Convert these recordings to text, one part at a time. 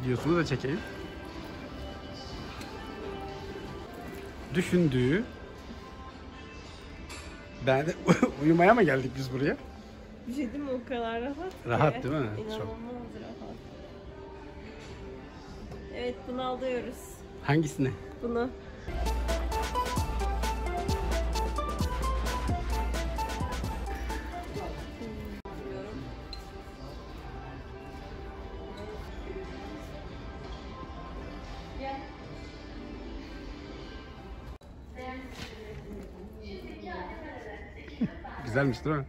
videosunu da çekeyim. Düşündüğü. Ben de uyumaya mı geldik biz buraya? Bir şey değil mi, o kadar rahat ki. Rahat değil mi? İnanılmaz Çok. rahat. Evet, bunu alıyoruz. Hangisini? Bunu. Güzelmiş değil mi?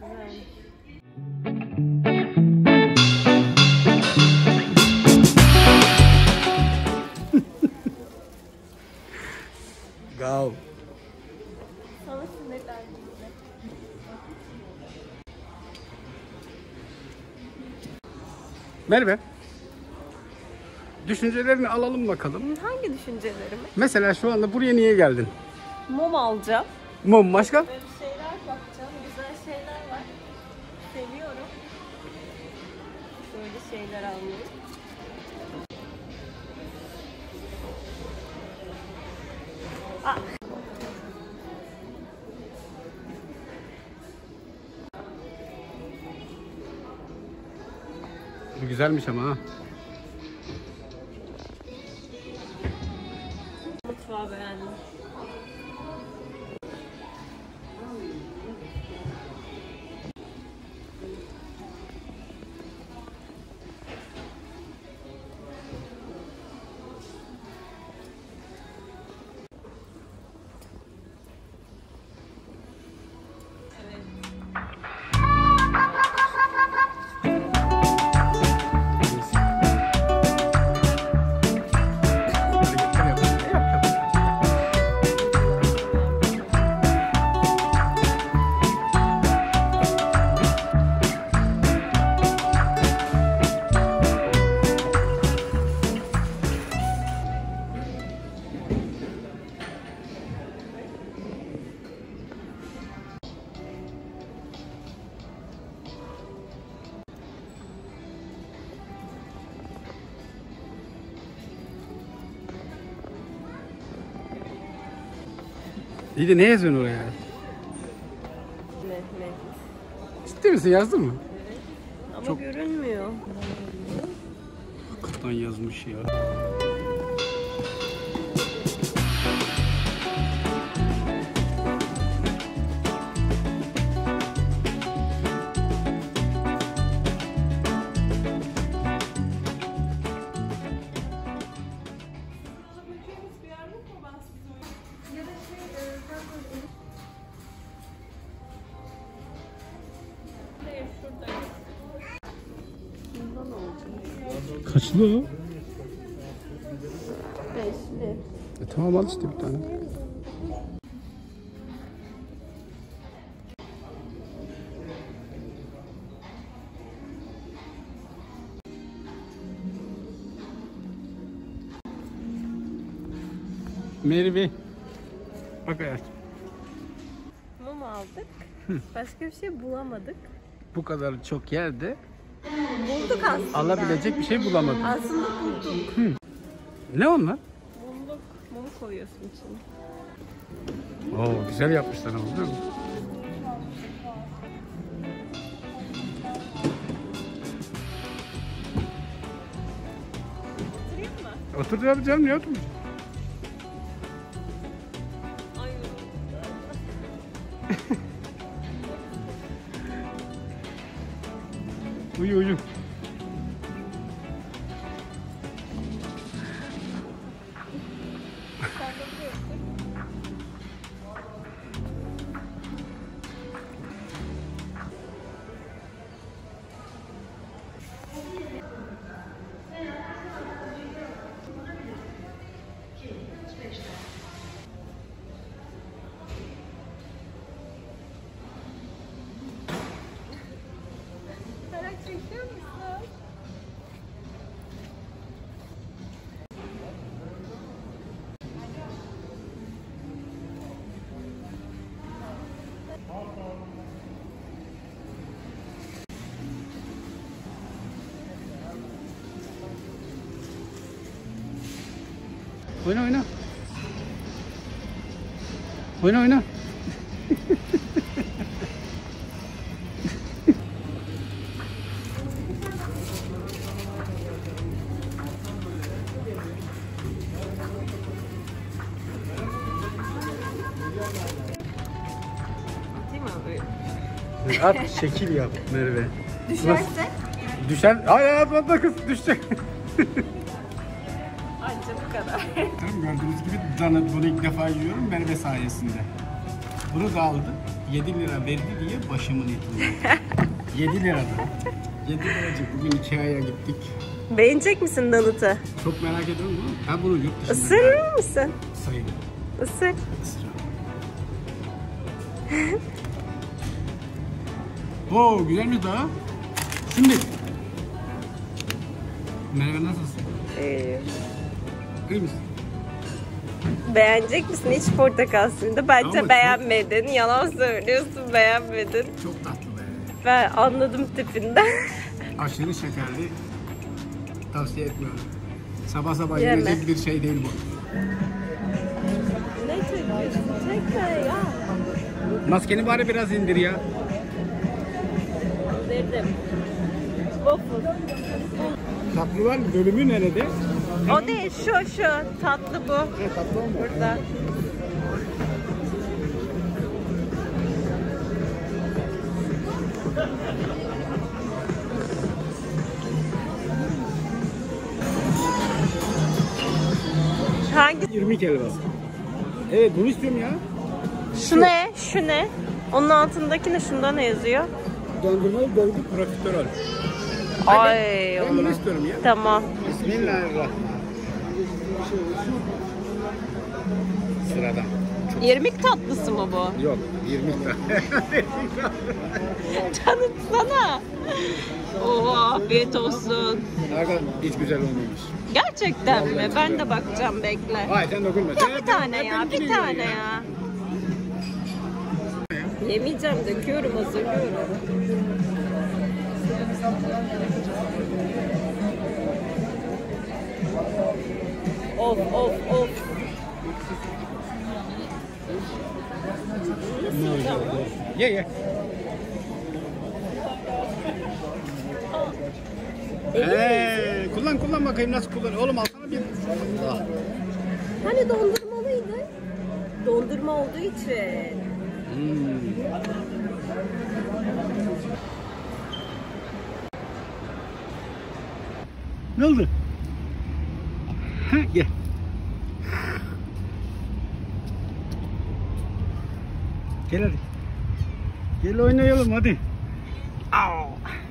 Go. Sana sinirlendim. Merhaba. Düşüncelerini alalım bakalım. Hangi düşüncelerimi? Mesela şu anda buraya niye geldin? Mum alacağım. Mum başka? Böyle şeyler bakacağım. Güzel şeyler var. Seviyorum. Böyle şeyler almayı. Aa. Bu güzelmiş ama ha. Mutfağı beğendim. İyi de ne yazıyorsun oraya? Mehmet. Ciddi misin, yazdın mı? Ama Çok- görünmüyor. Hakikaten yazmış ya. Bundan olacak. Kaçlı o? 5'li. Tamam, al işte bir tane. Merve. Bak hayatım. Mum aldık. Başka bir şey bulamadık. Bu kadar çok yerde Bulduk aslında. alabilecek bir şey bulamadım. Aslında bulduk. Ne onlar? Bulduk. Mumu koyuyorsun içine. Oo, güzel yapmışlar ama, değil mi? Oturayım mı? Otur ya canım, niye oturmuyorsun? Ay. Uyu uyu. Merak çekiyor musun? Oyna oyna. Oyna oyna. Değil mi abi? At şekil yap Merve. Düşerse? Düşer. Ay atma kız düşecek. Anca bu kadar. Gördüğünüz gibi bunu ilk defa yiyorum Merve sayesinde. Bunu da aldı. 7 lira verdi diye başımın etini. 7 lira da. 7 liracık bugün Ikea'ya gittik. Beğenecek misin donut'u? Çok merak ediyorum bunu. Ben bunu yurt dışında Isırır mısın? sayayım. Isır. Oo güzelmiş daha. Şimdi. Merve nasılsın? İyi misin? Beğenecek misin? Hiç portakal suyunda. Bence Ama çok- beğenmedin. Yalan söylüyorsun, beğenmedin. Çok tatlı be. Ben anladım tipinden. Aşırı şekerli. Tavsiye etmiyorum. Sabah sabah Yeme. yiyecek bir şey değil bu. Ne çekiyorsun? Çekme ya. Maskeni bari biraz indir ya. Dedim. Waffle. Tatlı var bölümü nerede? O değil, şu. Tatlı bu. Ne tatlı mı? Burada. Hangi? 20 kere bas. Evet bunu istiyorum ya. Şu ne? Şu ne? Onun altındaki ne? Şunda ne yazıyor? Dondurmayı dolgu profiterol. Ay Ben bunu Allah. istiyorum ya. Tamam. Bismillahirrahmanirrahim. Sıradan. İrmik tatlısı mı bu? Yok 20 lira. Tanıtsana. Oha, afiyet olsun. Arkadaşlar hiç güzel olmamış. Gerçekten mi? Ben de bakacağım, bekle. Hayır sen dokunma. Ya bir tane ya, bir tane ya. Yemeyeceğim, döküyorum, hazırlıyorum. Of. Ye. Kullan bakayım nasıl kullan. Oğlum alsana bir. Allah. Hani dondurmalıydı? Dondurma olduğu için. Ne oldu? Gel. Gel hadi. Gel oynayalım hadi. Au.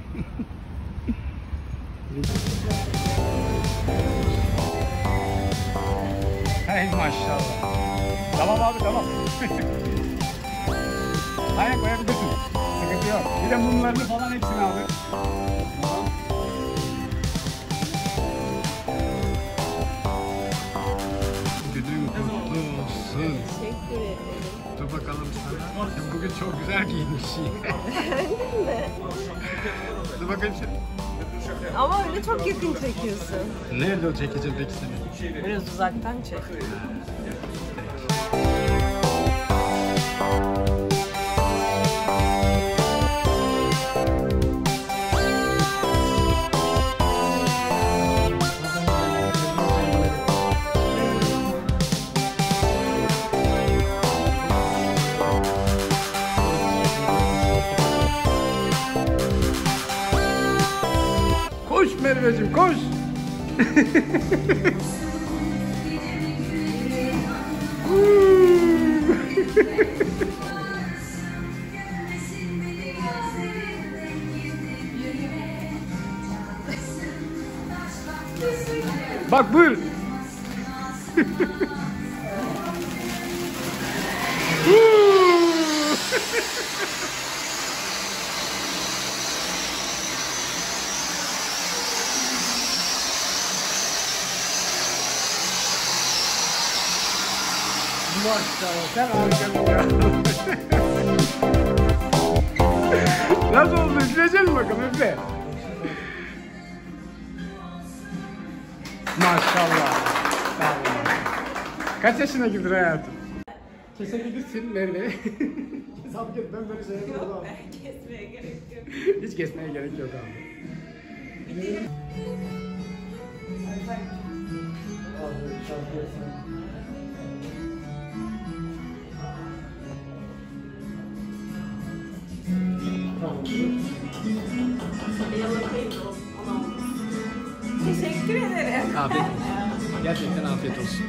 Hey maşallah. Tamam abi tamam. Aynen koyabilirsin. Sıkıntı yok. Bir de mumlarını falan hepsini abi. Tamam. Düdüğün kutlu olsun. Teşekkür ederim. Dur bakalım sana. Sen bugün çok güzel giyinmişsin. Dur bakayım sen. Ama öyle çok yakın çekiyorsun. Nerede o çekeceğim peki seni? Biraz uzaktan çek. Koş Merveciğim koş. Bak buyur. Maşallah sen harikasın ya. Nasıl oldu? Üfleyeceğiz mi bakalım üfle. Maşallah. Sağ olun. Kaç yaşına girdin hayatım? Kesebilirsin Merve. Hesap et, ben böyle şey yapamam. Kesmeye gerek yok. Hiç kesmeye gerek yok abi. Teşekkür ederim. Afiyet olsun. Gerçekten afiyet olsun.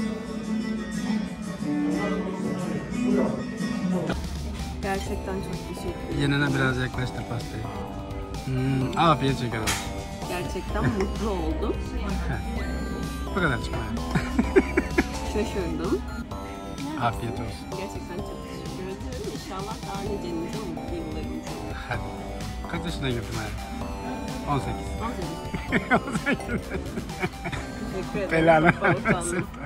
Gerçekten çok teşekkür ederim. Yanına biraz yaklaştır pastayı. Afiyet şeker olsun. Gerçekten mutlu oldum. Bu kadar çıkma. Şaşırdım. Afiyet olsun. Gerçekten çok teşekkür ederim. İnşallah daha nicenize mutlu yıllarım olur. Hadi. Kaç yaşına girdin hayatım? 18. 18. 18. Teşekkür ederim. Belanı Çok utandım. vermesin.